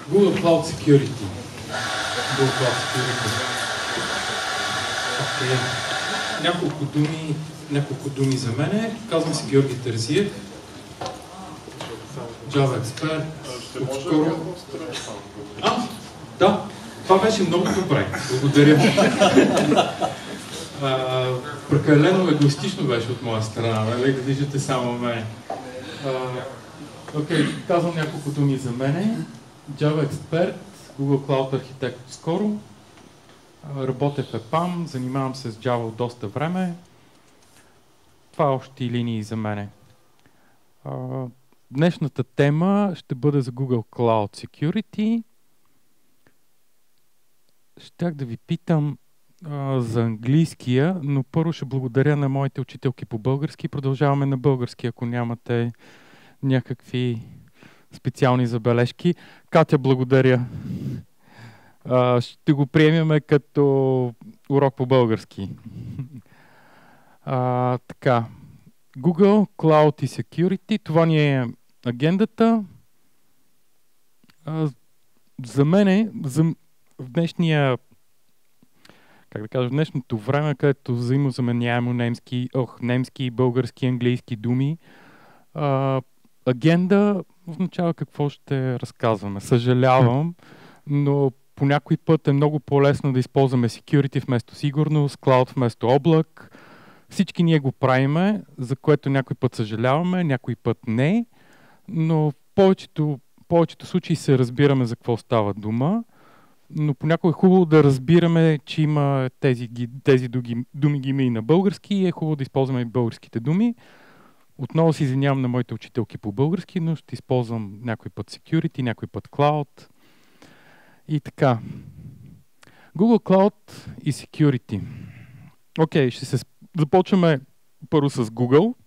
Google Cloud Security. Google Cloud Security. Okay. Няколко думи за мене. Казвам се Георги Терзиев. Java експерт. Отскоро... Да, това беше много добре. Благодаря. Прекалено егоистично беше от моя страна, нали? Да виждате само мен. Окей, казвам няколко думи за мене. Java експерт, Google Cloud архитект скоро. Работя в EPAM, занимавам се с Java от доста време. Това е общи линии за мене. Днешната тема ще бъде за Google Cloud Security. Щях да ви питам за английския, но първо ще благодаря на моите учителки по български. Продължаваме на български, ако нямате някакви специални забележки. Катя, благодаря. Ще го приемем като урок по български. Така. Google Cloud и Security. Това ни е агендата. За мен, в днешния, в днешното време, където взаимозаменяемо немски, български, английски думи, агенда означава какво ще разказваме. Съжалявам, но по някой път е много по-лесно да използваме security вместо сигурност, cloud вместо облак. Всички ние го правиме, за което някой път съжаляваме, някой път не, но в повечето случаи се разбираме за какво става дума, но понякога е хубаво да разбираме, че има тези думи ги има и на български и е хубаво да използваме и българските думи. Отново се извинявам на моите учителки по български, но ще използвам някой път security, някой път cloud и така. Google Cloud и Security. Окей, започваме първо с Google.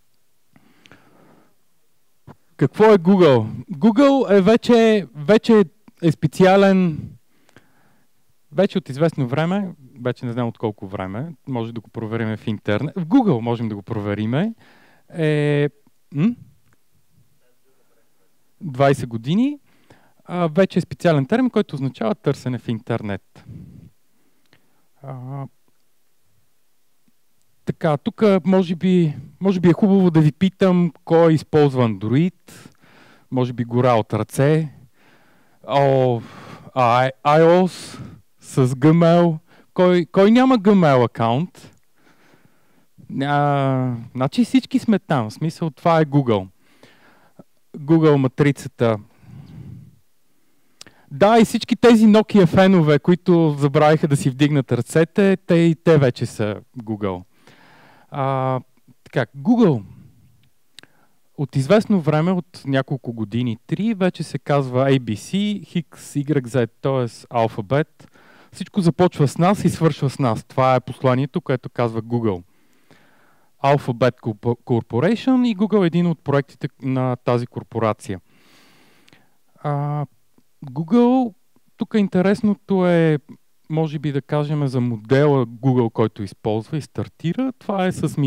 Какво е Google? Google вече е специален, вече от известно време, вече не знам от колко време, може да го проверим в интернет. В Google можем да го проверим. 20 години. Вече е специален термин, който означава търсене в интернет. Така, тук може би е хубаво да ви питам кой използва Android, може би гора от ръце, iOS с Gmail, кой няма Gmail акаунт? Значи всички сме там, в смисъл това е Google. Google матрицата. Да, и всички тези Nokia фенове, които забравиха да си вдигнат ръцете, те вече са Google. Така, Google от известно време, от няколко години, 3, вече се казва ABC, X, Y, Z, т.е. алфабет. Всичко започва с нас и свършва с нас. Това е посланието, което казва Google. Alphabet Corporation и Google е един от проектите на тази корпорация. Google, тук интересното е, може би да кажем за модела Google, който използва и стартира. Това е с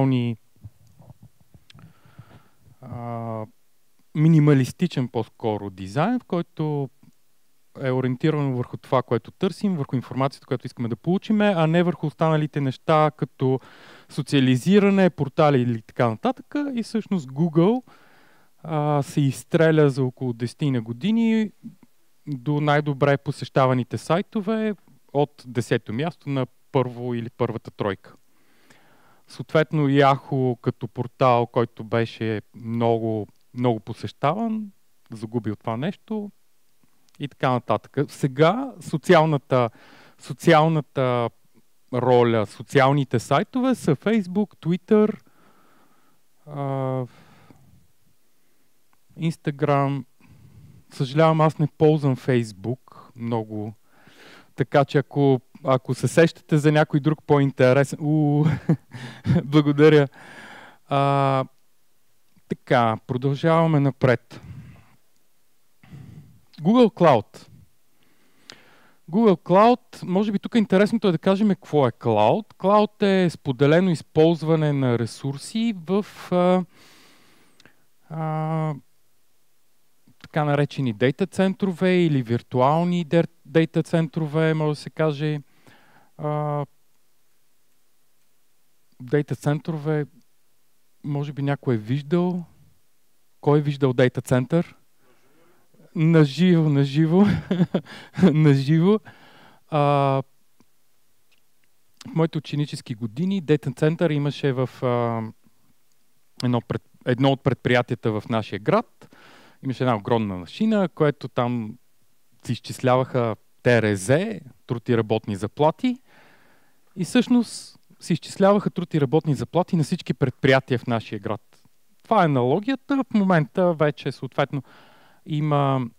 минималистичен по-скоро дизайн, в който е ориентирано върху това, което търсим, върху информацията, която искаме да получим, а не върху останалите неща, като социализиране, портали или така нататък. И всъщност Google се изстреля за около 10 на години до най-добре посещаваните сайтове от 10-то място на първо или първата тройка. Съответно Yahoo като портал, който беше много, много посещаван, загуби от това нещо и така нататък. Сега социалната роля, социалните сайтове са Facebook, Twitter, Instagram. Съжалявам, аз не ползвам Facebook много. Така че ако се сещате за някой друг по-интересен... Благодаря. Така, продължаваме напред. Google Cloud. Google Cloud, може би тук интересното е да кажем какво е Cloud. Cloud е споделено използване на ресурси в така наречени дейта центрове или виртуални дейта центрове, може да се каже. Дейта центрове, може би някой е виждал. Кой е виждал дейта център? Наживо. Наживо. В моите ученически години дейта център имаше в едно от предприятията в нашия град. Имаше една огромна машина, което там се изчисляваха ТРЗ, труд и работни заплати. И всъщност се изчисляваха труд и работни заплати на всички предприятия в нашия град. Това е аналогията. В момента вече съответно има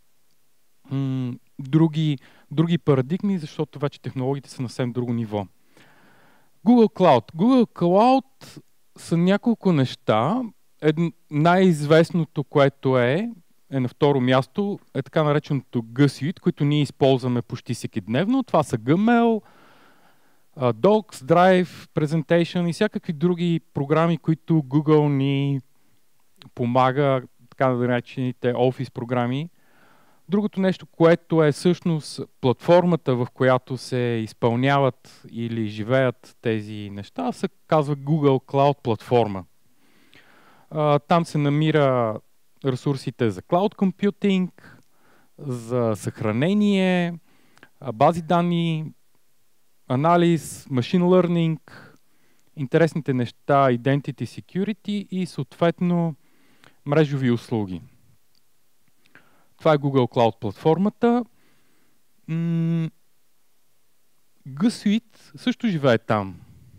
други парадигми, защото вече технологиите са на съвсем друго ниво. Google Cloud. Google Cloud са няколко неща. Най-известното, което е на второ място, е така нареченото G Suite, които ние използваме почти всеки дневно. Това са Gmail, Docs, Drive, Presentation и всякакви други програми, които Google ни помага, така наречените Office програми. Другото нещо, което е всъщност платформата, в която се изпълняват или живеят тези неща, се казва Google Cloud платформа. Там се намира ресурсите за Cloud Computing, за съхранение, бази данни, анализ, Machine Learning, интересните неща, Identity Security и съответно мрежови услуги. Това е Google Cloud платформата. G Suite също живее там.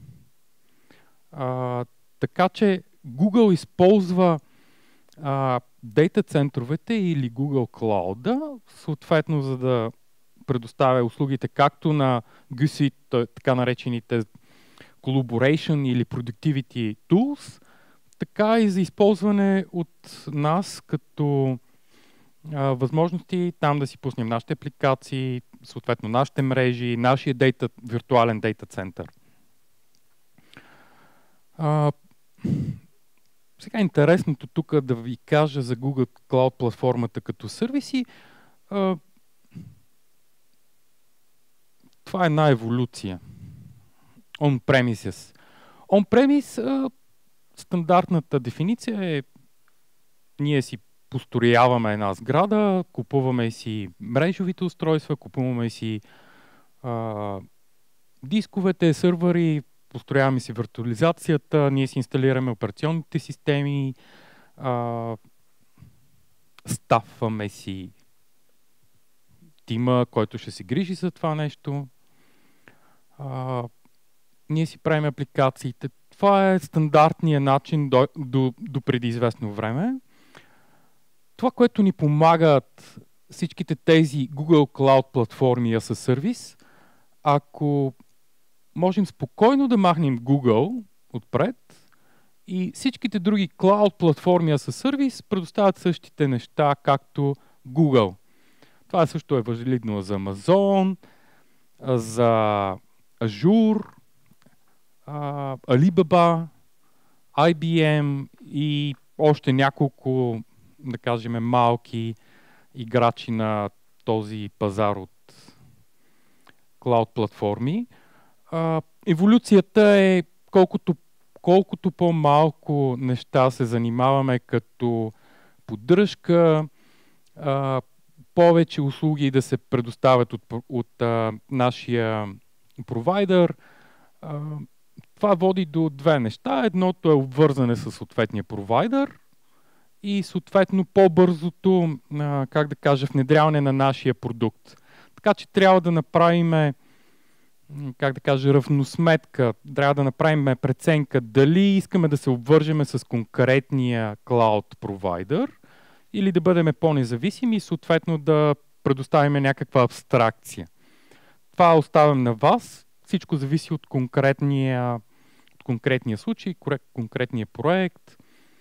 Така че Google използва дейта центровете или Google Cloud, съответно за да предоставя услугите както на G Suite, така наречените Collaboration или Productivity Tools, така и за използване от нас като възможности там да си пуснем нашите апликации, съответно нашите мрежи, нашия виртуален дейта център. Сега интересното тук да ви кажа за Google Cloud платформата като сервиси. Това е една еволюция. On-premises. On-premise, стандартната дефиниция е ние си построяваме една сграда, купуваме си мрежовите устройства, купуваме си дисковете, сървъри, построяваме си виртуализацията, ние си инсталираме операционните системи, стафваме си тима, който ще се грижи за това нещо. Ние си правим апликациите. Това е стандартният начин до преди известно време. Това, което ни помагат всичките тези Google Cloud платформи as a Service, ако можем спокойно да махнем Google отпред и всичките други Cloud платформи as a Service предоставят същите неща, както Google. Това също е валидно за Amazon, за Azure, Alibaba, IBM и още няколко, да кажем, малки играчи на този пазар от клауд платформи. Еволюцията е колкото по-малко неща се занимаваме като поддръжка, повече услуги да се предоставят от нашия провайдер. Това води до две неща. Едното е обвързане с съответния провайдер и съответно по-бързото, как да кажа, внедряване на нашия продукт. Така че трябва да направим, как да кажа, равносметка, трябва да направим преценка дали искаме да се обвържеме с конкретния cloud провайдер или да бъдем по-независими и съответно да предоставим някаква абстракция. Това оставям на вас. Всичко зависи от конкретния случай, конкретния проект,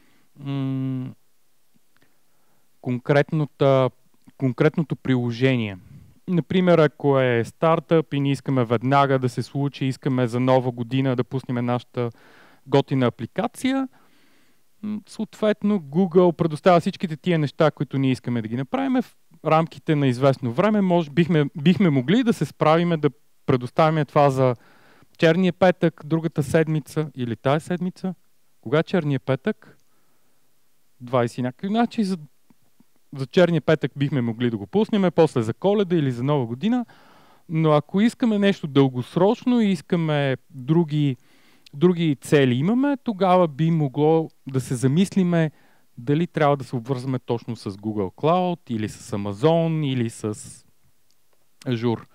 конкретното приложение. Например, ако е стартъп и ние искаме веднага да се случи, искаме за нова година да пуснем нашата готина апликация, Съответно, Google предоставя всичките тия неща, които ние искаме да ги направим в рамките на известно време. Бихме могли да се справиме да предоставим това за черния петък, другата седмица или тая седмица. Кога е черния петък? 20 някакви. Значи за черния петък бихме могли да го пуснем, после за Коледа или за Нова година. Но ако искаме нещо дългосрочно и искаме други цели имаме, тогава би могло да се замислиме дали трябва да се обвързваме точно с Google Cloud или с Amazon или с Azure.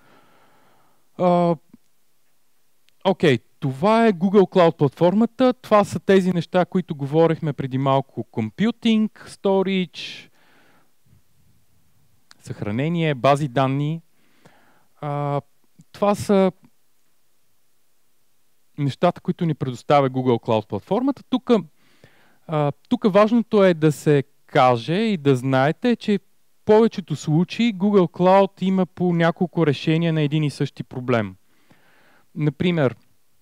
Окей, това е Google Cloud платформата. Това са тези неща, които говорихме преди малко. Computing, storage, съхранение, бази данни. Това са нещата, които ни предоставя Google Cloud платформата. Тук важното е да се каже и да знаете, че в повечето случаи Google Cloud има по няколко решения на един и същи проблем. Например,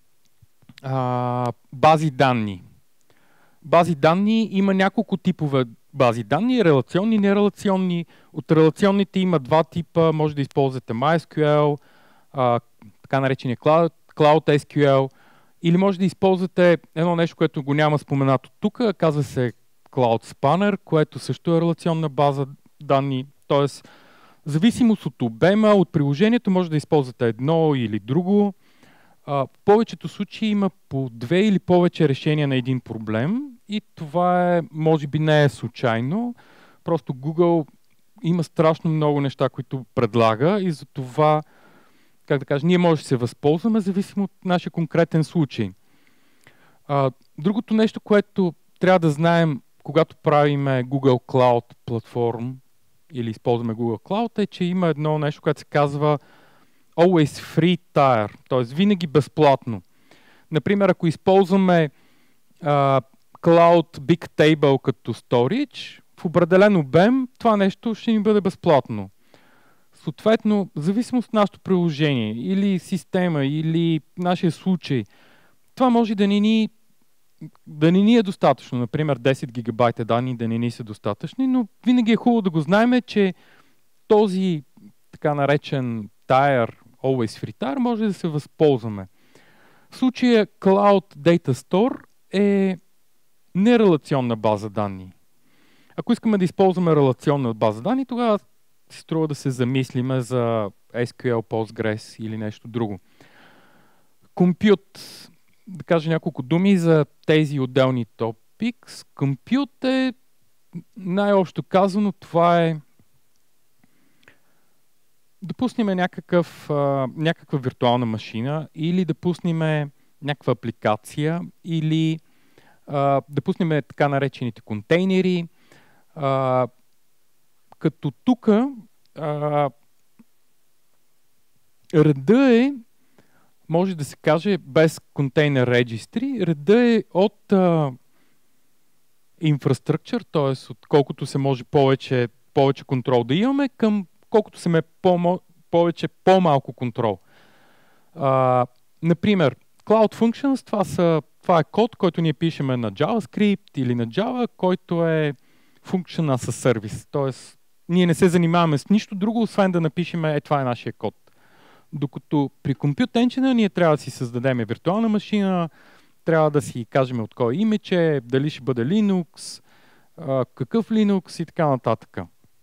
бази данни. Бази данни има няколко типове бази данни, релационни и нерелационни. От релационните има два типа, може да използвате MySQL, така наречения Cloud SQL, или може да използвате едно нещо, което го няма споменато тук, казва се Cloud Spanner, което също е релационна база данни, т.е. в зависимост от обема, от приложението може да използвате едно или друго. В повечето случаи има по две или повече решения на един проблем и това може би не е случайно. Просто Google има страшно много неща, които предлага и за това, как да кажа, ние може да се възползваме, зависимо от нашия конкретен случай. Другото нещо, което трябва да знаем, когато правиме Google Cloud платформ или използваме Google Cloud, е, че има едно нещо, което се казва Always Free Tier, т.е. винаги безплатно. Например, ако използваме Cloud Big Table като storage, в определен обем това нещо ще ни бъде безплатно. Съответно, в зависимост от нашето приложение или система, или нашия случай, това може да не ни е достатъчно. Например, 10 гигабайта данни да не ни са достатъчни, но винаги е хубаво да го знаем, че този така наречен tier, Always Free Tier, може да се възползваме. В случая Cloud Data Store е нерелационна база данни. Ако искаме да използваме релационна база данни, тогава си струва да се замислиме за SQL, Postgres или нещо друго. Compute, да кажа няколко думи за тези отделни topics. Compute е, най-общо казано, това е да пуснем някаква виртуална машина или да пуснем някаква апликация или да пуснем така наречените контейнери. Като тук реда е, може да се каже без контейнер registry, реда е от infrastructure, т.е. от колкото се може повече контрол да имаме, към колкото се повече по-малко контрол. Например, Cloud Functions, това е код, който ние пишеме на JavaScript или на Java, който е Function as a Service. Т.е. ние не се занимаваме с нищо друго, освен да напишем това е нашия код. Докато при Compute Engine ние трябва да си създадем виртуална машина, трябва да си кажем от кой имече, дали ще бъде Linux, какъв Linux и така нататък.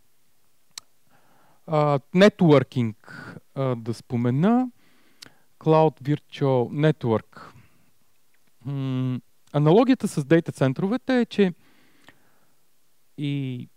Networking да спомена. Cloud Virtual Network. Аналогията с дейта центровете е, че и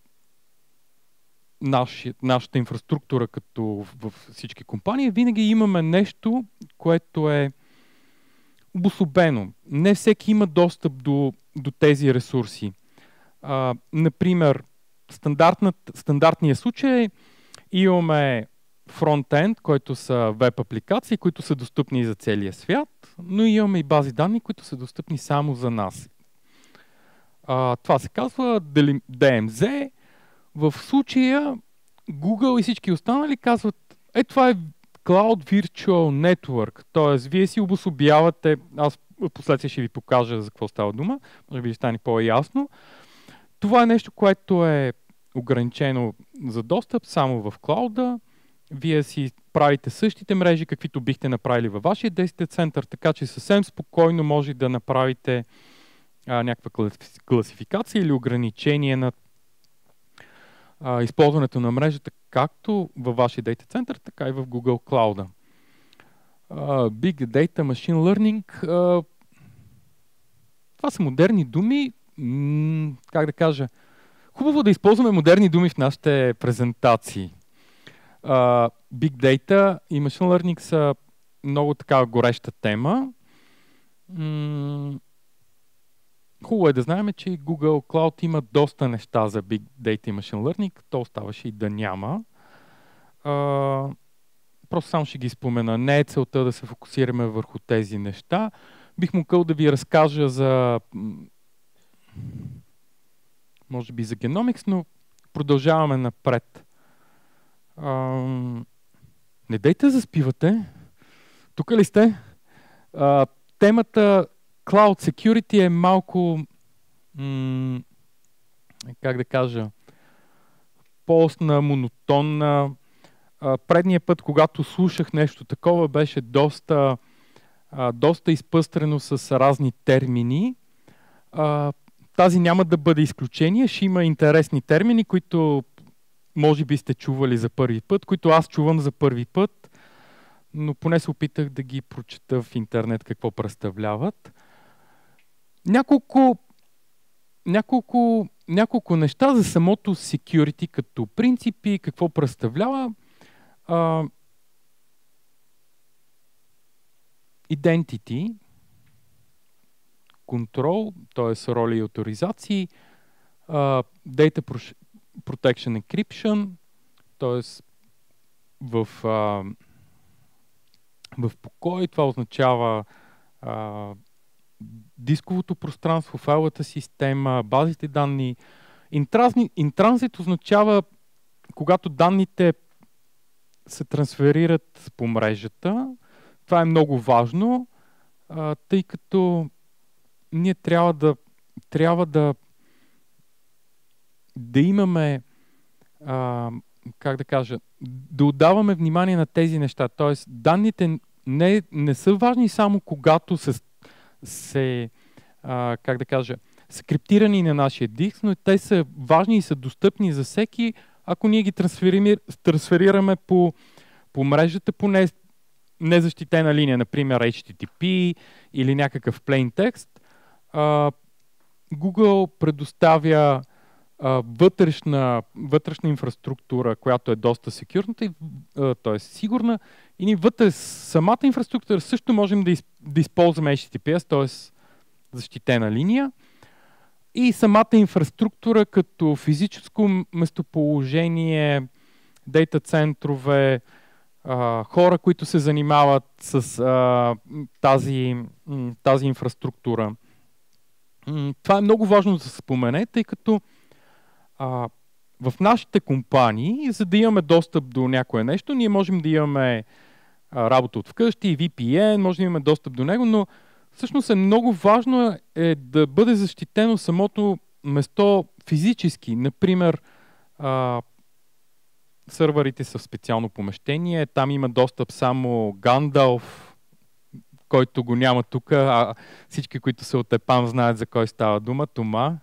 нашата инфраструктура, като във всички компании, винаги имаме нещо, което е обособено. Не всеки има достъп до тези ресурси. Например, стандартният случай е, имаме фронтенд, който са веб апликации, които са достъпни за целия свят, но имаме и бази данни, които са достъпни само за нас. Това се казва DMZ. В случая Google и всички останали казват, това е Cloud Virtual Network, т.е. вие си обособявате, аз последствие ще ви покажа за какво става дума, може би ще стане по-ясно. Това е нещо, което е ограничено за достъп само в клауда. Вие си правите същите мрежи, каквито бихте направили във вашия действия център, така че съвсем спокойно може да направите някаква класификация или ограничение на използването на мрежата както във вашия дейта център, така и в Google Cloud. Big Data, Machine Learning, това са модерни думи, как да кажа, хубаво да използваме модерни думи в нашите презентации. Big Data и Machine Learning са много такава гореща тема. Хубаво е да знаем, че Google Cloud има доста неща за Big Data и Machine Learning, то оставаше и да няма. Просто само ще ги спомена. Не е целта да се фокусираме върху тези неща. Бих могъл да ви разкажа за може би за Genomics, но продължаваме напред. Не дейте да заспивате. Тук ли сте? Темата Cloud Security е малко как да кажа постна, монотонна. Предния път, когато слушах нещо такова, беше доста изпъстрено с разни термини. Тази няма да бъде изключение. Ще има интересни термини, които може би сте чували за първи път, които аз чувам за първи път, но поне се опитах да ги прочета в интернет какво представляват. Няколко неща за самото security като принципи, какво представлява. Identity, контрол, т.е. роли и авторизации, Data Protection Encryption, т.е. в покой, това означава дисковото пространство, файловата система, базите данни. In-transit означава когато данните се трансферират по мрежата. Това е много важно, тъй като ние трябва да имаме, как да кажа, да отдаваме внимание на тези неща. Тоест, данните не са важни само когато как да кажа, са криптирани на нашия диск, но те са важни и са достъпни за всеки, ако ние ги трансферираме по мрежата, по незащитена линия, например HTTP или някакъв plain text. Google предоставя вътрешна инфраструктура, която е доста секюрната, т.е. сигурна, и ние вътре самата инфраструктура също можем да използваме HTTPS, т.е. защитена линия. И самата инфраструктура като физическо местоположение, дейта центрове, хора, които се занимават с тази инфраструктура. Това е много важно да се спомене, тъй като в нашите компании, за да имаме достъп до някое нещо, ние можем да имаме работа от вкъщи, VPN, може да имаме достъп до него, но всъщност е много важно да бъде защитено самото место физически. Например, сървърите са в специално помещение, там има достъп само Гандалф, който го няма тук, всички, които са от EPAM, знаят за кой става дума, Тома.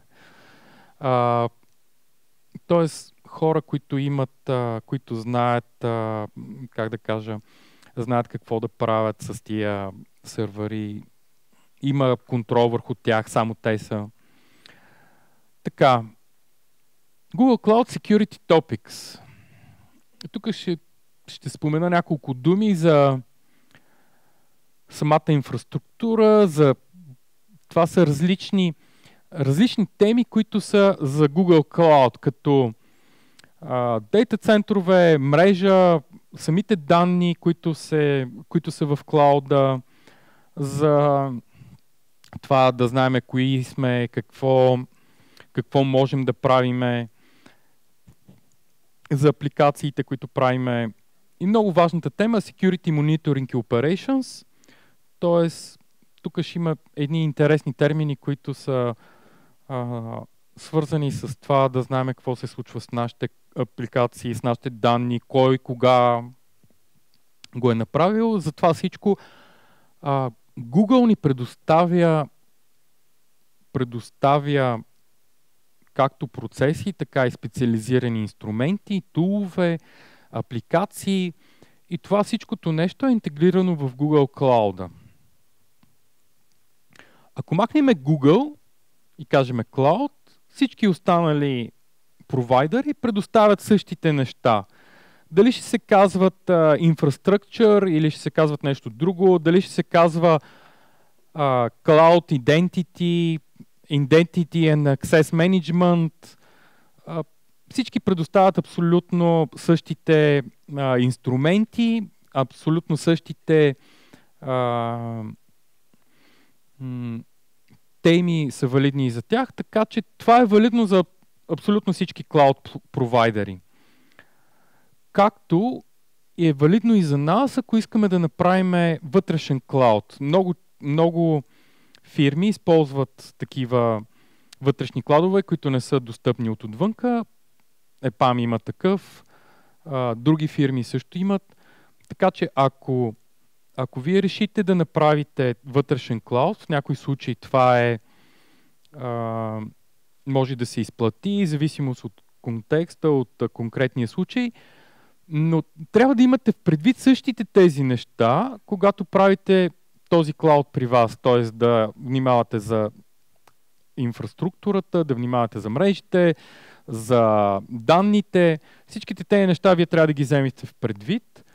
Тоест, хора, които знаят, как да кажа, знаят какво да правят с тия сървъри, има контрол върху тях, само те са. Така, Google Cloud Security Topics. Тук ще спомена няколко думи за самата инфраструктура, това са различни теми, които са за Google Cloud, като дейта центрове, мрежа, самите данни, които са в клауда, за това да знаем кои сме, какво можем да правиме, за апликациите, които правиме. И много важната тема Security Monitoring Operations, т.е. тук ще има едни интересни термини, които са свързани с това да знаем какво се случва с нашите апликации, с нашите данни, кой, кога го е направил. За това всичко Google ни предоставя както процеси, така и специализирани инструменти, тулове, апликации и това всичкото нещо е интегрирано в Google Cloud. Ако махнем Google и кажем Cloud, всички останали провайдери предоставят същите неща. Дали ще се казват Infrastructure или ще се казват нещо друго, дали ще се казва Cloud Identity, Identity and Access Management, всички предоставят абсолютно същите инструменти, абсолютно същите теми са валидни и за тях, така че това е валидно за абсолютно всички клауд провайдери. Както е валидно и за нас, ако искаме да направим вътрешен клауд. Много фирми използват такива вътрешни клаудове, които не са достъпни от отвънка. EPAM има такъв, други фирми също имат. Така че ако вие решите да направите вътрешен клауд, в някои случаи това може да се изплати, в зависимост от контекста, от конкретния случай, но трябва да имате в предвид същите тези неща, когато правите този клауд при вас, т.е. да внимавате за инфраструктурата, да внимавате за мрежите, за данните. Всичките тези неща вие трябва да ги вземете в предвид.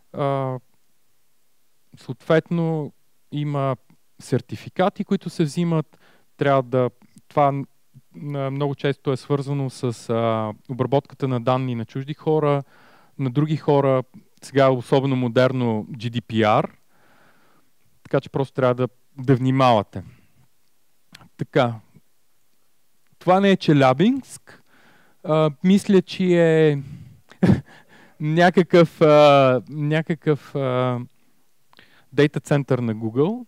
Съответно, има сертификати, които се взимат. Това много често е свързано с обработката на данни на чужди хора, на други хора. Сега е особено модерно GDPR. Така че просто трябва да внимавате. Така. Това не е Челябинск. Мисля, че е някакъв дейта център на Google,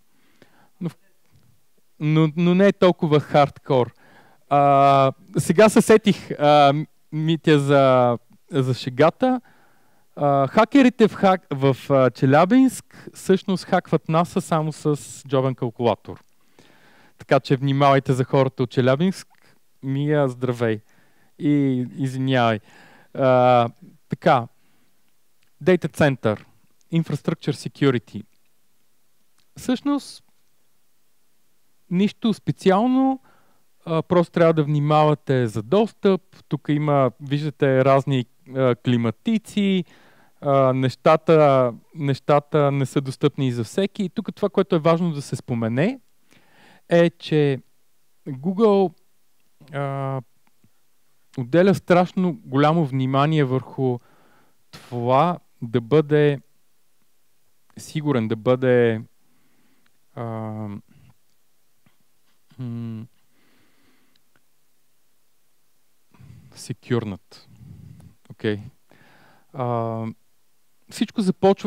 но не е толкова хардкор. Сега се сетих, Митя, за шегата. Хакерите в Челябинск всъщност хакват НАСА само с джобен калкулатор. Така че внимавайте за хората от Челябинск. Мия, здравей. И извинявай. Така. Data Center. Infrastructure Security. Всъщност, нищо специално. Просто трябва да внимавате за достъп. Тук виждате разни климатици. Нещата не са достъпни и за всеки. И тук това, което е важно да се спомене, е, че Google отделя страшно голямо внимание върху това да бъде сигурен, да бъде секюрнат. Окей. Всичко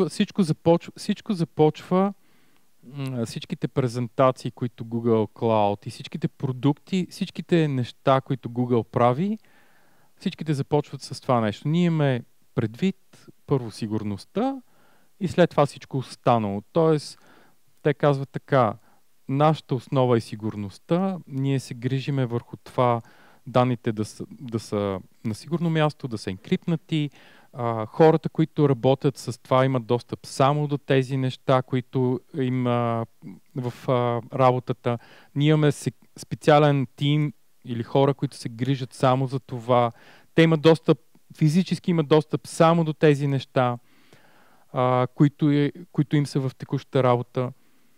започва всичките презентации, които Google Cloud и всичките продукти, всичките неща, които Google прави, всичките започват с това нещо. Ние имаме предвид първо сигурността и след това всичко останало. Тоест, те казват така, нашата основа е сигурността, ние се грижиме върху това данните да са на сигурно място, да са енкриптнати. Хората, които работят с това, имат достъп само до тези неща, които има в работата. Ние имаме специален тим или хора, които се грижат само за това. Те имат достъп, физически имат достъп само до тези неща, които им са в текущата работа.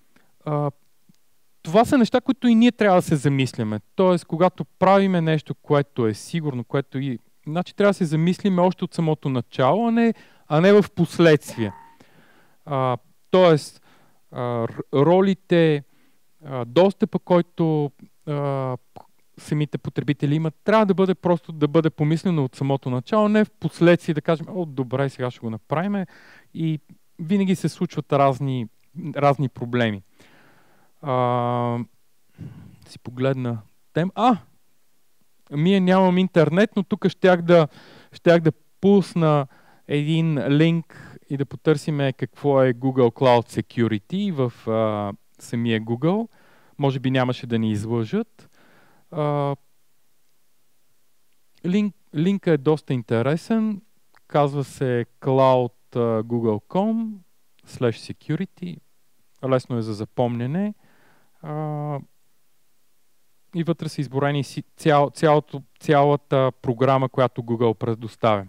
Това са неща, които и ние трябва да се замисляме. Тоест, когато правиме нещо, което е сигурно, значи трябва да се замислиме още от самото начало, а не в последствие. Тоест, ролите, достъпа, който самите потребители имат, трябва да бъде помислено от самото начало, не в последствие да кажем, добре, сега ще го направим и винаги се случват разни проблеми. Си погледна тем. Нямам интернет, но тук щях да пусна един линк и да потърсиме какво е Google Cloud Security в самия Google. Може би нямаше да ни излъжат. Линкът е доста интересен. Казва се cloud.google.com/security. Лесно е за запомняне. И вътре са изборени цялата програма, която Google предоставя.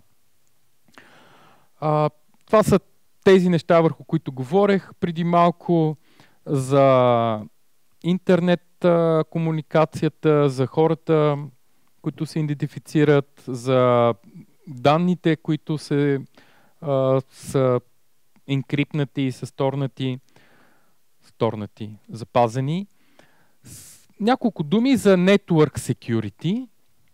Това са тези неща, върху които говорех преди малко, за интернет комуникацията, за хората, които се идентифицират, за данните, които са енкрипнати, са сторнати, запазени. Няколко думи за Network Security.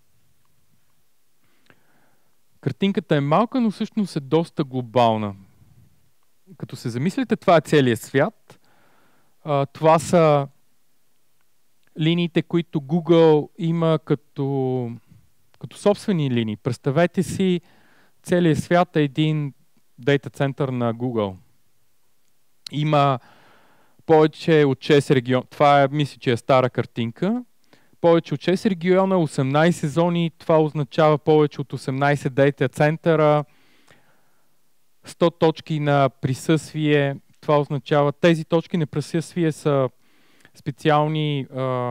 Картинката е малка, но всъщност е доста глобална. Като се замислите, това е целият свят. Това са линиите, които Google има като собствени линии. Представете си, целият свят е един дейта център на Google. Има повече от 6 региона. Това е, мисля, че е стара картинка. Повече от 6 региона, 18 зони. Това означава повече от 18 дейта центъра. 100 точки на присъствие. Това означава, тези точки на присъствие са специални,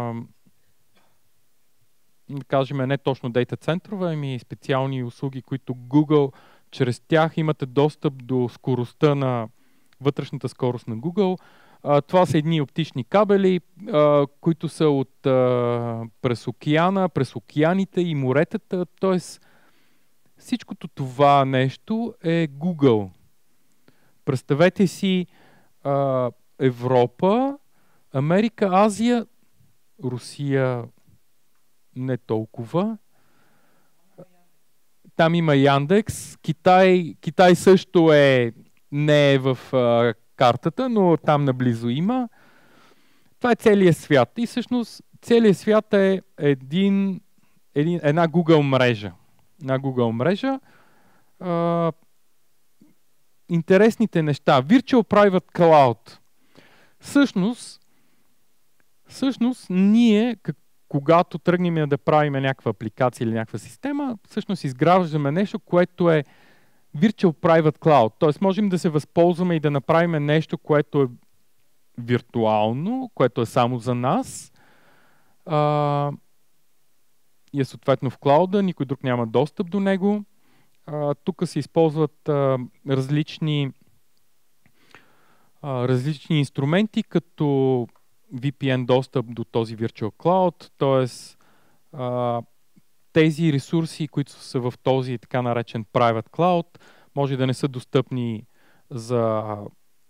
да кажем, не точно дейта центрове, ами специални услуги, които Google, чрез тях имате достъп до скоростта на вътрешната скорост на Google. Това са едни оптични кабели, които са през океана, през океаните и моретата. Т.е. всичкото това нещо е Google. Представете си Европа, Америка, Азия, Русия не толкова. Там има Яндекс. Китай също не е в картата, но там наблизо има. Това е целият свят. И всъщност целият свят е една Google мрежа. Една Google мрежа. Интересните неща. Virtual Private Cloud. Всъщност ние, когато тръгнем да правим някаква апликация или някаква система, всъщност изграждаме нещо, което е Virtual Private Cloud. Т.е. можем да се възползваме и да направим нещо, което е виртуално, което е само за нас. И е съответно в клауда, никой друг няма достъп до него. Тук се използват различни инструменти, като VPN достъп до този Virtual Cloud, т.е. тези ресурси, които са в този така наречен Private Cloud, може да не са достъпни за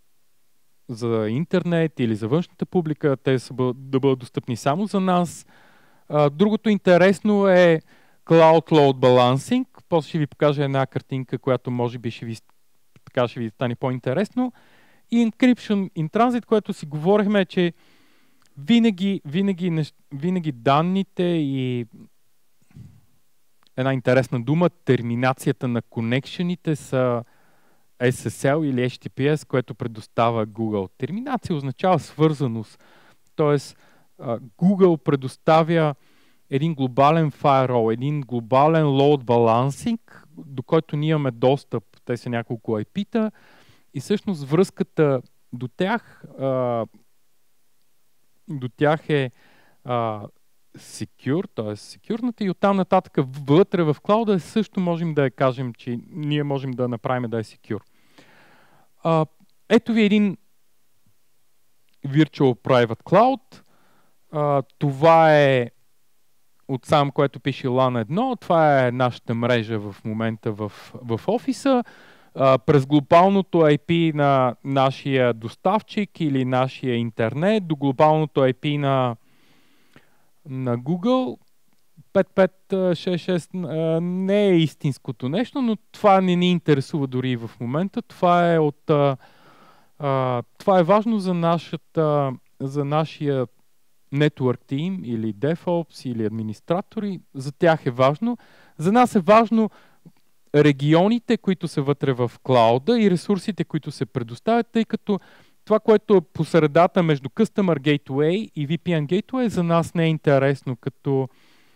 интернет или за външната публика, те са да бъдат достъпни само за нас. Другото интересно е Cloud Load Balancing. После ще ви покажа една картинка, която може би ще ви стане по-интересно. И Encryption in Transit, което си говорихме, че винаги данните и една интересна дума, терминацията на конекшените са SSL или HTTPS, което предоставя Google. Терминация означава свързаност. Тоест, Google предоставя един глобален firewall, един глобален load balancing, до който ние имаме достъп. Те са няколко IP-та и всъщност връзката до тях е secure, т.е. секюрната и оттам нататък вътре в клауда също можем да кажем, че ние можем да направим да е secure. Ето ви един Virtual Private Cloud. Това е отсам, което пише LAN 1. Това е нашата мрежа в момента в офиса. През глобалното IP на нашия доставчик или нашия интернет, до глобалното IP на Google. 5566 не е истинското нещо, но това не ни интересува дори в момента. Това е важно за нашата за нашия network team или DevOps или администратори, за тях е важно. За нас е важно регионите, които са вътре в клауда и ресурсите, които се предоставят, тъй като това, което е по средата между Customer Gateway и VPN Gateway, за нас не е интересно като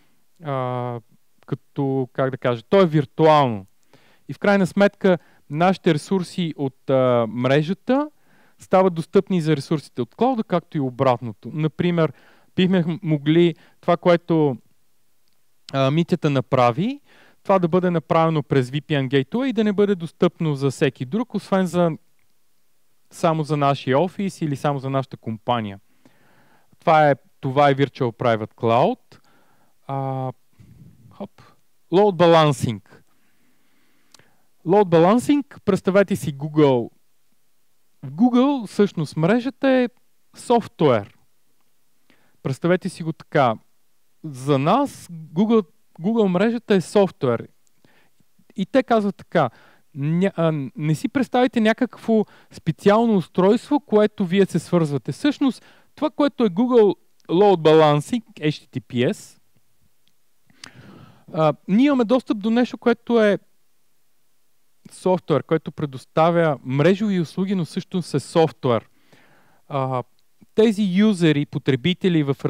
как да кажа, то е виртуално. И в крайна сметка нашите ресурси от мрежата стават достъпни за ресурсите от клауда, както и обратното. Например, бихме могли това, което Митята направи, това да бъде направено през VPN Gateway и да не бъде достъпно за всеки друг, освен само за нашия офис или само за нашата компания. Това е Virtual Private Cloud. Load Balancing. Load Balancing, представете си Google. В Google всъщност мрежата е софтуер. Представете си го така. За нас Google мрежата е софтуер. И те казват така. Не си представите някакво специално устройство, което вие се свързвате. Всъщност, това, което е Google Load Balancing, HTTPS, ние имаме достъп до нещо, което е софтуер, който предоставя мрежови услуги, но също е софтуер. Тези юзери, потребители в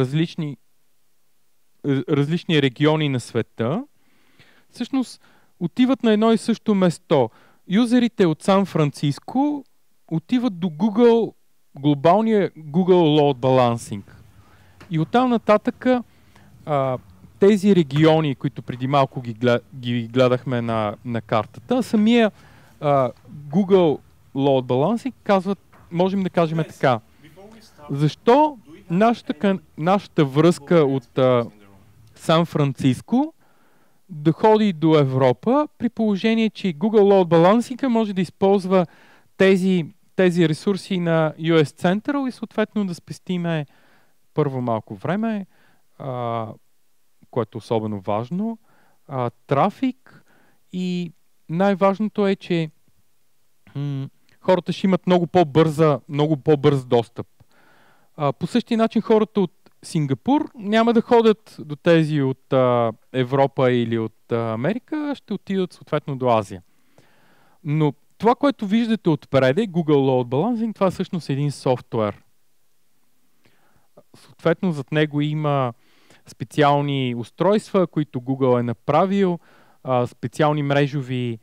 различни региони на света, всъщност отиват на едно и също место. Юзерите от Сан-Франциско отиват до Google, глобалния Google Load Balancing. И оттам нататък тези региони, които преди малко ги гледахме на картата, самия Google Load Balancing казват, можем да кажем така. Защо нашата връзка от Сан-Франциско да ходи до Европа, при положение, че Google Load Balancing може да използва тези ресурси на US Central и съответно да спестиме първо малко време, което е особено важно, трафик и най-важното е, че хората ще имат много по-бърз достъп. По същия начин хората от Сингапур няма да ходят до тези от Европа или от Америка, ще отидат съответно до Азия. Но това, което виждате отпреде, Google Load Balancing, това всъщност е един софтуер. Съответно, зад него има специални устройства, които Google е направил, специални мрежови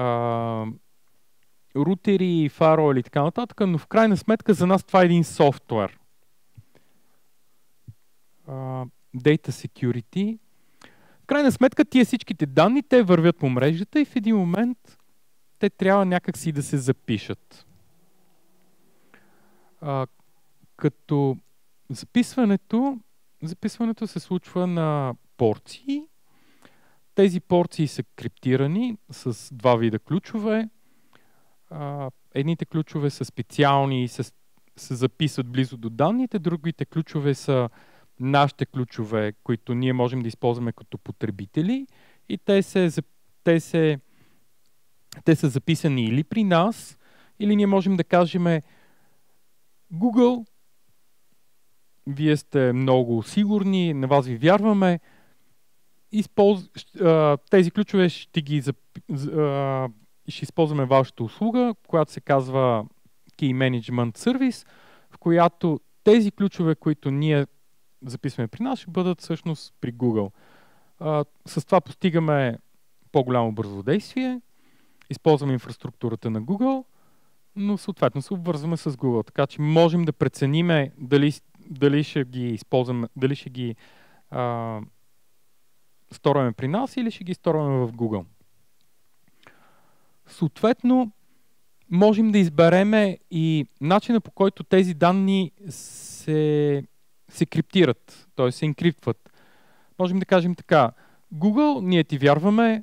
рутери, фароли и така нататък, но в крайна сметка за нас това е един софтуер. Data Security. В крайна сметка тия всичките данни, те вървят по мрежата и в един момент те трябва някакси да се запишат. Като записването се случва на порции. Тези порции са криптирани с два вида ключове. Едните ключове са специални и се записват близо до данните, другите ключове са нашите ключове, които ние можем да използваме като потребители и те са записани или при нас, или ние можем да кажем Google, вие сте много сигурни, на вас ви вярваме, тези ключове ще използваме вашата услуга, която се казва Key Management Service, в която тези ключове, които ние записваме при нас, ще бъдат всъщност при Google. С това постигаме по-голямо бързодействие, използваме инфраструктурата на Google, но съответно се обвързваме с Google. Така че можем да прецениме дали ще ги използваме, дали ще ги сторваме при нас или ще ги сторваме в Google. Съответно, можем да избереме и начина, по който тези данни се криптират, т.е. се енкриптват. Можем да кажем така, Google, ние ти вярваме,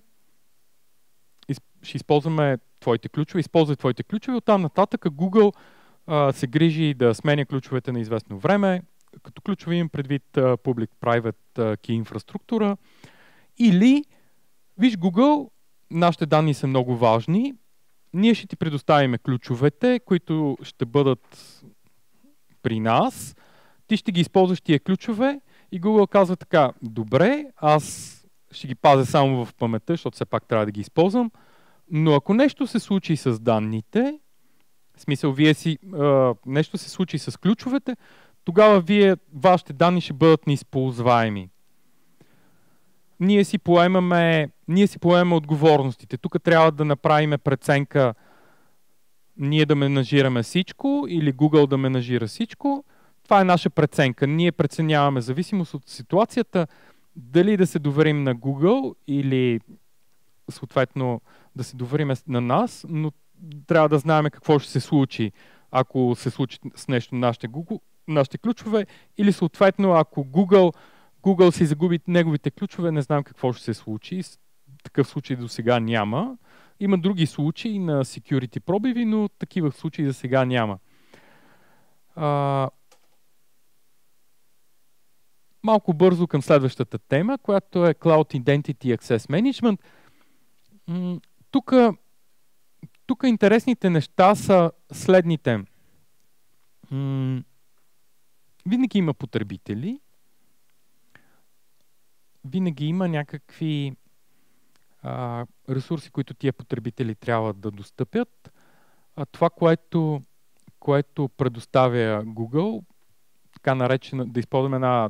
ще използваме твоите ключове, използвай твоите ключове, оттам нататък Google се грижи да сменя ключовете на известно време, като ключове имам предвид Public-Private Key инфраструктура, или, виж Google, нашите данни са много важни, ние ще ти предоставим ключовете, които ще бъдат при нас, Ти ще ги използваш тия ключове и Google казва така, добре, аз ще ги пазя само в паметта, защото все пак трябва да ги използвам, но ако нещо се случи с данните, в смисъл, нещо се случи с ключовете, тогава вашите данни ще бъдат неизползваеми. Ние си поемаме отговорностите. Тук трябва да направим преценка ние да менажираме всичко или Google да менажира всичко. Това е наша преценка. Ние преценяваме зависимост от ситуацията, дали да се доверим на Google или съответно да се доверим на нас, но трябва да знаем какво ще се случи, ако се случи с нещо нашите ключове, или съответно ако Google си загуби неговите ключове, не знам какво ще се случи. Такъв случай до сега няма. Има други случаи на security пробиви, но такива случаи за сега няма. Малко бързо към следващата тема, която е Cloud Identity Access Management. Тук интересните неща са следните. Винаги има потребители, винаги има някакви ресурси, които тия потребители трябва да достъпят. Това, което предоставя Google, така наречено, да използваме една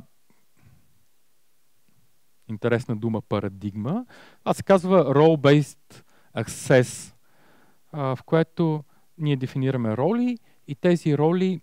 интересна дума парадигма, се казва Role-Based Access, в което ние дефинираме роли и тези роли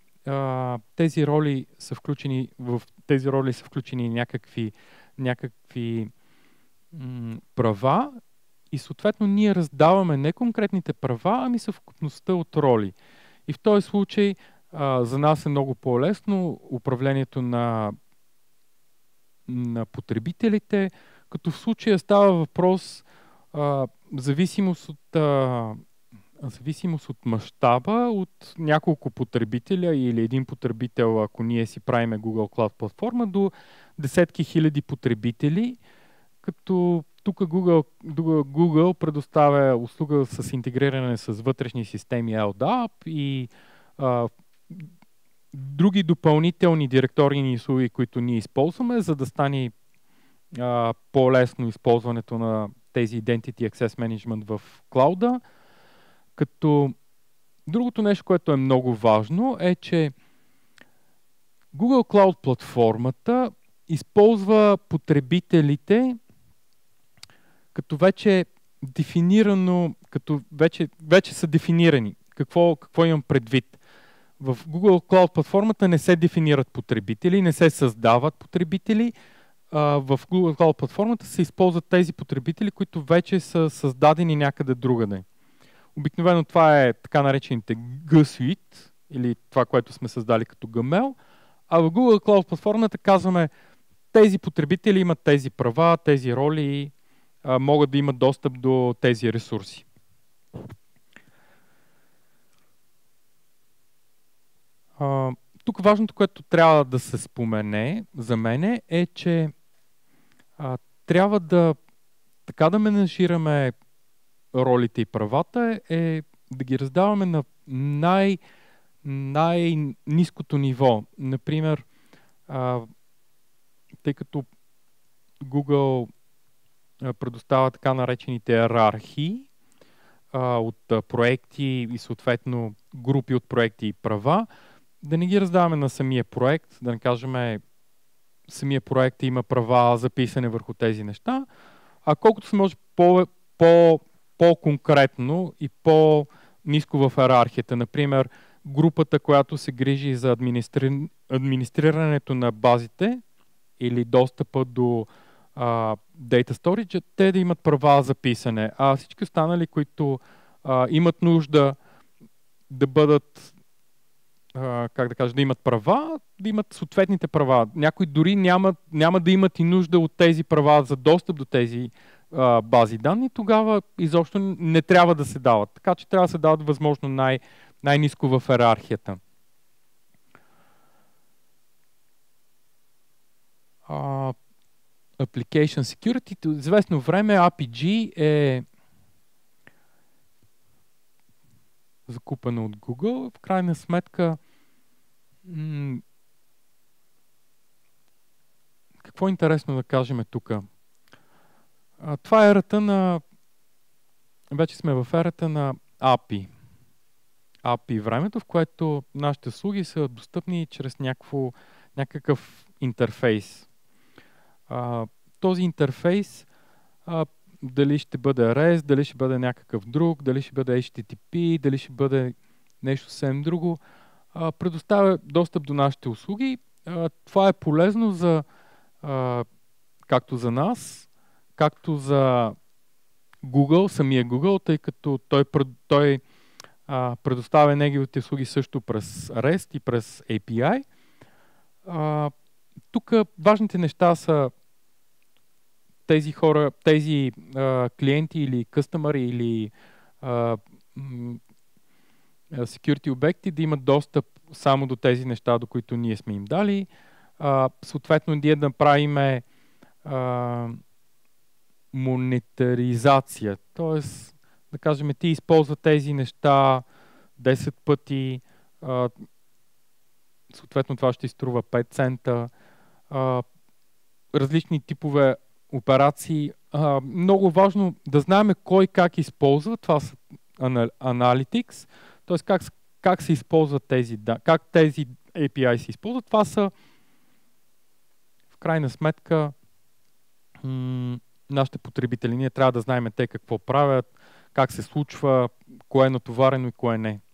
са включени някакви права и съответно ние раздаваме не конкретните права, ами съвкупността от роли. И в този случай за нас е много по-лесно управлението на потребителите, като в случая става въпрос зависимост от мащаба, от няколко потребителя или един потребител, ако ние си правиме Google Cloud платформа, до десетки хиляди потребители, като тук Google предоставя услуга с интегриране с вътрешни системи LDAP и други допълнителни директорни услуги, които ние използваме, за да стане по-лесно използването на тези Identity Access Management в клауда. Като другото нещо, което е много важно, е, че Google Cloud платформата използва потребителите като вече дефинирано, като вече са дефинирани. Какво имам предвид? В Google Cloud платформата не се дефинират потребители, не се създават потребители. В Google Cloud платформата се използват тези потребители, които вече са създадени някъде другаде. Обикновено това е така наречените G-Suite, или това, което сме създали като GML, а в Google Cloud платформата казваме, тези потребители имат тези права, тези роли, могат да имат достъп до тези ресурси. Тук важното, което трябва да се спомене за мене е, че трябва да менажираме ролите и правата е да ги раздаваме на най-ниското ниво. Например, тъй като Google предоставя така наречените иерархии от проекти и съответно групи от проекти и права, да не ги раздаваме на самия проект, да не кажем самия проект има права записане върху тези неща, а колкото се може по-конкретно и по-ниско в иерархията. Например, групата, която се грижи за администрирането на базите или достъпа до Data Storage, те да имат права за писане, а всички останали, които имат нужда да бъдат, да имат права, да имат съответните права. Някои дори няма да имат и нужда от тези права за достъп до тези бази данни, тогава изобщо не трябва да се дават. Така че трябва да се дават възможно най-ниско в иерархията. Application Security. От известно време APG е закупено от Google. В крайна сметка Какво е интересно да кажем тук? Това е ерата на... Вече сме в ерата на API. API времето, в което нашите услуги са достъпни чрез някакъв интерфейс. Този интерфейс дали ще бъде REST, дали ще бъде някакъв друг, дали ще бъде HTTP, дали ще бъде нещо съвсем друго, предоставя достъп до нашите услуги. Това е полезно за както за нас, както за Google, самия Google, тъй като той предоставя неговите услуги също през REST и през API. Тук важните неща са тези хора, тези клиенти или къстъмъри или security обекти да имат достъп само до тези неща, до които ние сме им дали. Съответно, ние да правим монетаризация. Тоест, да кажем, ти използва тези неща 10 пъти, съответно това ще изтрува 5 цента. Различни типове операции. Много важно да знаем кой как използва. Това са Analytics. Т.е. как се използват как тези API се използват. Това са в крайна сметка нашите потребители. Ние трябва да знаем те какво правят, как се случва, кое е натоварено и кое не.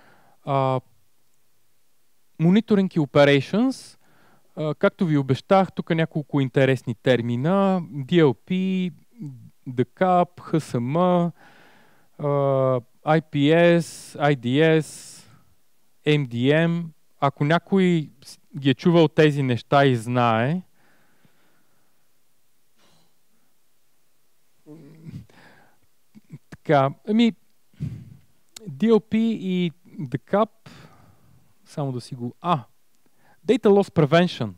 Monitoring и Operations. Както ви обещах, тук няколко интересни термина. DLP, DCAP, HSM, IPS, IDS, MDM. Ако някой ги е чувал тези неща и знае, така, DLP и DCAP, само да си го... Data Loss Prevention.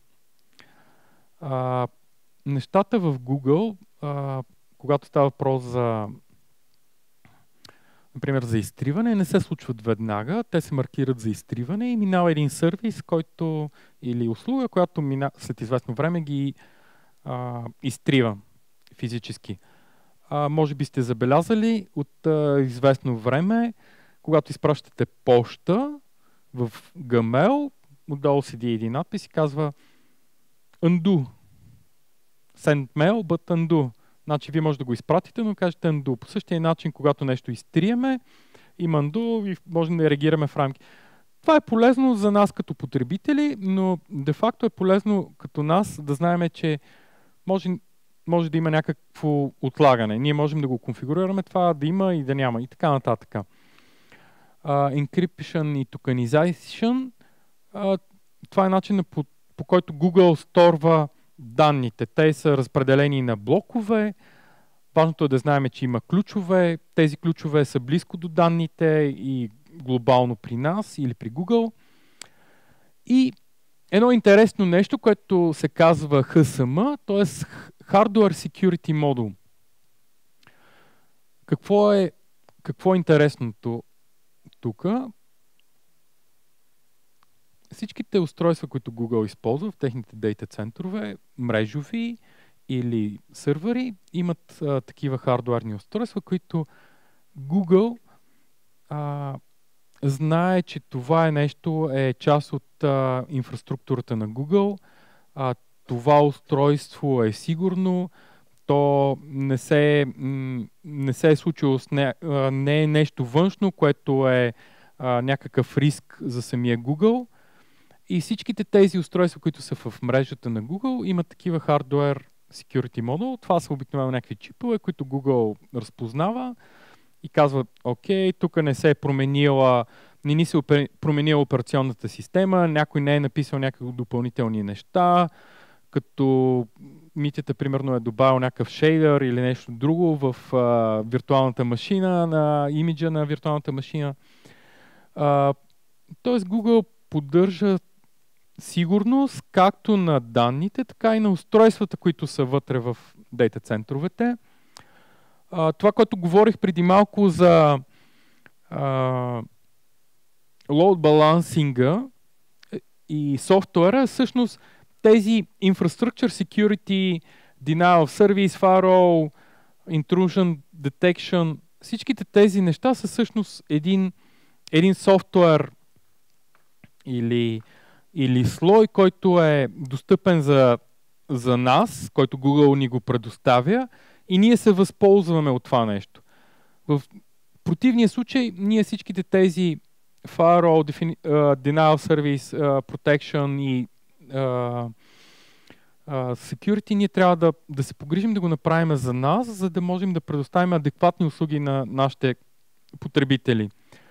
Нещата в Google, когато става въпрос за, например, за изтриване, не се случват веднага. Те се маркират за изтриване и минава един сервис, който, или услуга, която след известно време ги изтрива физически. Може би сте забелязали от известно време, когато изпращате поща в Gmail, отдолу седи един надпис и казва undo. Send mail, but undo. Значи вие може да го изпратите, но кажете undo. По същия начин, когато нещо изтриеме, има undo и можем да реагираме в рамки. Това е полезно за нас като потребители, но де-факто е полезно като нас да знаем, че може да има някакво отлагане. Ние можем да го конфигурираме това, да има и да няма и така нататък. Encryption и tokenization. Това е начинът по който Google сторва данните. Те са разпределени на блокове. Важното е да знаем, че има ключове. Тези ключове са близко до данните и глобално при нас или при Google. И едно интересно нещо, което се казва HSM, т.е. Hardware Security Module. Какво е интересното тук? Всичките устройства, които Google използва в техните дейта центрове, мрежови или сървъри, имат такива хардуерни устройства, които Google знае, че това е част от инфраструктурата на Google. Това устройство е сигурно, то не се е случило не е нещо външно, което е някакъв риск за самия Google. И всичките тези устройства, които са в мрежата на Google, имат такива hardware security model. Това са обикновено някакви чипове, които Google разпознава и казва, окей, тук не се е променила операционната система, някой не е написал някакви допълнителни неща, като Митята, примерно, е добавил някакъв шейдър или нещо друго в виртуалната машина, на имиджа на виртуалната машина. Тоест Google поддържа сигурност както на данните, така и на устройствата, които са вътре в дейта центровете. Това, което говорих преди малко за load балансинга и софтуера, всъщност тези Infrastructure Security, Denial of Service, Firewall, Intrusion Detection, всичките тези неща са всъщност един софтуер или слой, който е достъпен за нас, който Google ни го предоставя и ние се възползваме от това нещо. В противния случай, ние всичките тези Firewall, Denial of Service, Protection и Security, ние трябва да се погрижим да го направим за нас, за да можем да предоставим адекватни услуги на нашите потребители.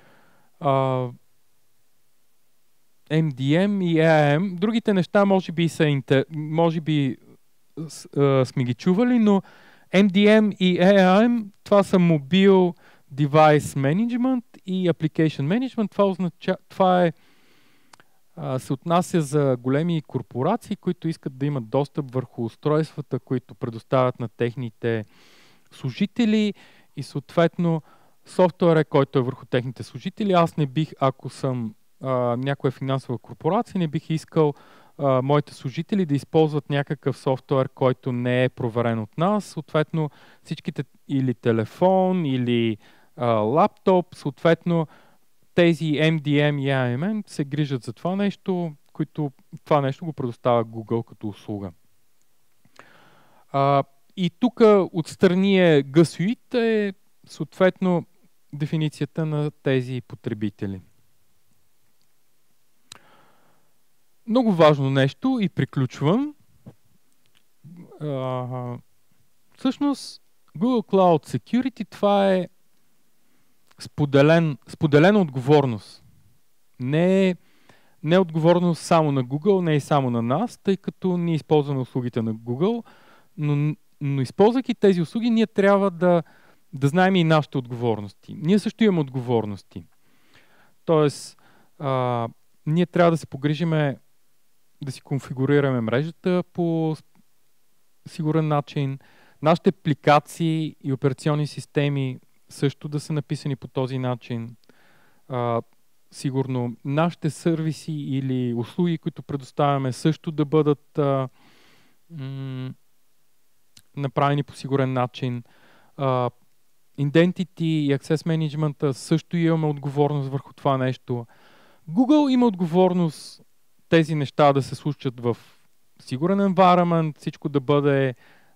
MDM и EAM, другите неща може би сме ги чували, но MDM и EAM, това са Mobile Device Management и Application Management. Това се отнася за големи корпорации, които искат да имат достъп върху устройствата, които предоставят на техните служители и съответно софтуера, който е върху техните служители. Аз не бих, ако съм някоя финансова корпорация, не бих искал моите служители да използват някакъв софтуер, който не е проверен от нас. Съответно, всичките или телефон, или лаптоп, съответно тези MDM и AMM се грижат за това нещо, това нещо го предоставя Google като услуга. И тук отстрани е G Suite, е съответно дефиницията на тези потребители. Много важно нещо и приключвам. Всъщност Google Cloud Security, това е споделена отговорност. Не е отговорност само на Google, не е само на нас, тъй като ние използваме услугите на Google, но използвайки тези услуги, ние трябва да знаем и нашите отговорности. Ние също имаме отговорности. Тоест, ние трябва да се погрижиме да си конфигурираме мрежата по сигурен начин. Нашите апликации и операционни системи също да са написани по този начин. Сигурно нашите сервиси или услуги, които предоставяме, също да бъдат направени по сигурен начин. Identity и Access Management също имаме отговорност върху това нещо. Google има отговорност тези неща да се случат в сигурен environment, всичко да бъде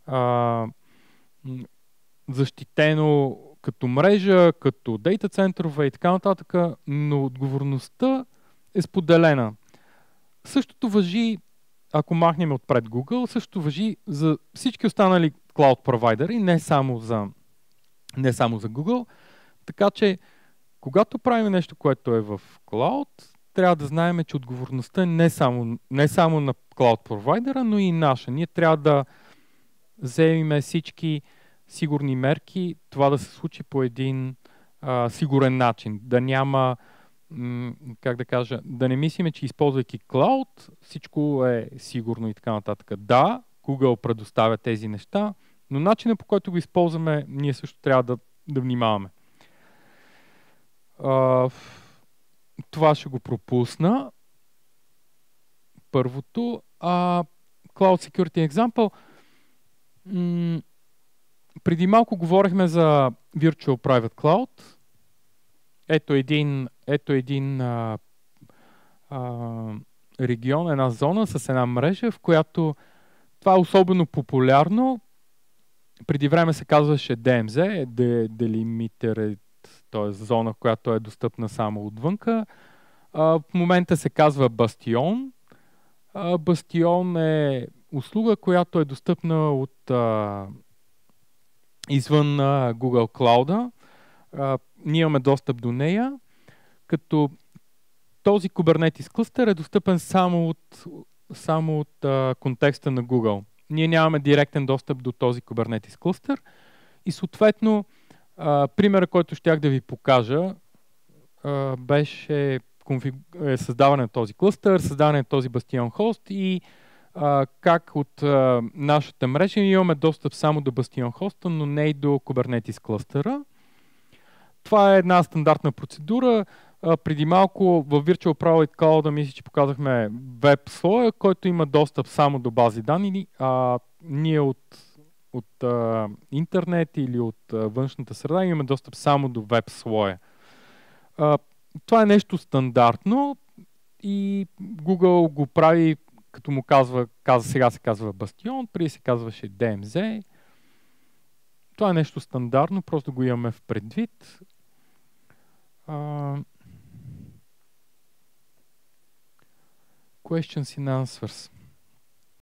защитено като мрежа, като дейта центрове и така нататък, но отговорността е споделена. Същото важи, ако махнем отпред Google, същото важи за всички останали cloud провайдери, не само за Google. Така че, когато правим нещо, което е в cloud, трябва да знаем, че отговорността е не само на cloud провайдера, но и наша. Ние трябва да вземем всички сигурни мерки, това да се случи по един сигурен начин. Да няма, да не мислиме, че използвайки cloud, всичко е сигурно и така нататък. Да, Google предоставя тези неща, но начинът, по който го използваме, ние също трябва да внимаваме. Това ще го пропусна. Първото. Cloud Security Example. Преди малко говорихме за Virtual Private Cloud. Ето един регион, една зона с една мрежа, в която това е особено популярно. Преди време се казваше DMZ, Delimited, т.е. зона, която е достъпна само отвънка. В момента се казва Bastion. Bastion е услуга, която е достъпна от извън Google Cloud. Ние имаме достъп до нея, като този Kubernetes клъстър е достъпен само от контекста на Google. Ние нямаме директен достъп до този Kubernetes клъстър и съответно примерът, който щях да ви покажа, беше създаване на този клъстър, създаване на този Bastion хост и как от нашата мрежа имаме достъп само до Bastion хоста, но не и до Kubernetes клъстъра. Това е една стандартна процедура. Преди малко в Virtual Private Cloud мисля, че показахме веб слоя, който има достъп само до бази данни. Ние от интернет или от външната среда имаме достъп само до веб слоя. Това е нещо стандартно и Google го прави, като му сега се казва Бастион, преди се казваше DMZ. Това е нещо стандартно, просто го имаме в предвид. Questions and answers.